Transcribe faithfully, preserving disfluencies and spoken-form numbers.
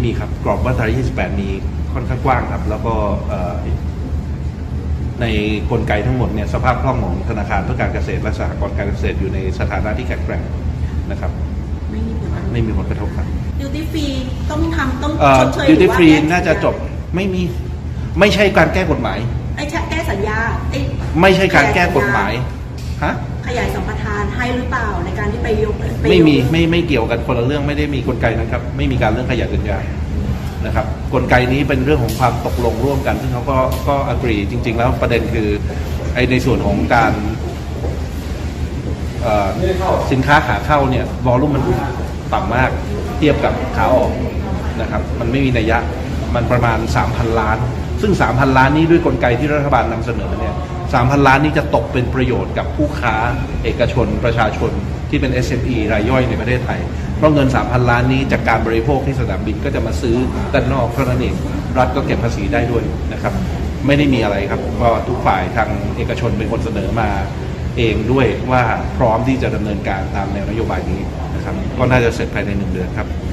มีครับกรอบมาตรายี่สิบแปดมีค่อนข้างกว้างครับแล้วก็ในกลไกทั้งหมดเนี่ยสภาพคล่องของธนาคารเพื่อการเกษตรและสหกรณ์การเกษตรอยู่ในสถานะที่แข็งแกร่งนะครับไม่มีผลไม่มีผลกระทบครับดิวตี้ฟรีต้องทำต้องชดเชยดิวตี้ฟรีน่าจะจบไม่มีไม่ใช่การแก้กฎหมายไอ้แก้สัญญาไม่ใช่การแก้กฎหมายฮะขยายสัมปทานให้หรือเปล่าในการที่ไปยกไม่มีไม่ไม่เกี่ยวกันคนละเรื่องไม่ได้มีกลไกนะครับไม่มีการเรื่องขยายสัญญานะครับกลไกนี้เป็นเรื่องของความตกลงร่วมกันซึ่งเขาก็ก็อักรีจริงๆแล้วประเด็นคือไอในส่วนของการสินค้าขาเข้าเนี่ยวอลลุ่มมันต่ำมากเทียบกับขาออกนะครับมันไม่มีนัยยะมันประมาณ สามพัน ล้านซึ่ง สามพัน ล้านนี้ด้วยกลไกที่รัฐบาลนำเสนอเนี่ย สามพัน ล้านนี้จะตกเป็นประโยชน์กับผู้ค้าเอกชนประชาชนที่เป็น เอส เอ็ม อี รายย่อยในประเทศไทยเพราะเงิน สามพัน ล้านนี้จากการบริโภคที่สนามบินก็จะมาซื้อด้านนอกเท่านั้นเองรัฐก็เก็บภาษีได้ด้วยนะครับไม่ได้มีอะไรครับก็ทุกฝ่ายทางเอกชนเป็นคนเสนอมาเองด้วยว่าพร้อมที่จะดำเนินการตามแนวนโยบายนี้นะครับก็น่าจะเสร็จภายในหนึ่งเดือนครับ